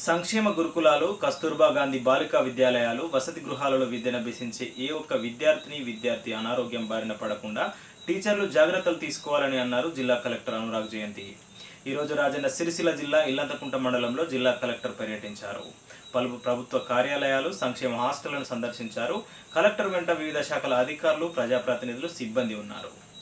సంక్షేమ గురుకులాలు, కస్తూర్బా గాంధీ బాలికా విద్యాలయాలు, వసతి గృహాలలో విద్యనభ్యసించే ఏ ఒక్క విద్యార్థి అనారోగ్యం బారిన పడకుండా టీచర్లు జాగ్రత్తలు తీసుకోవాలని అన్నారు జిల్లా కలెక్టర్ అనురాగ్ జయంతి. ఈరోజు రాజన్న సిరిసిల్ల జిల్లా ఇల్లంతకుంట మండలంలో జిల్లా కలెక్టర్ పర్యటించారు. పలు ప్రభుత్వ కార్యాలయాలు, సంక్షేమ హాస్టళ్లను సందర్శించారు. కలెక్టర్ వెంట వివిధ శాఖల అధికారులు, ప్రజాప్రతినిధులు, సిబ్బంది ఉన్నారు.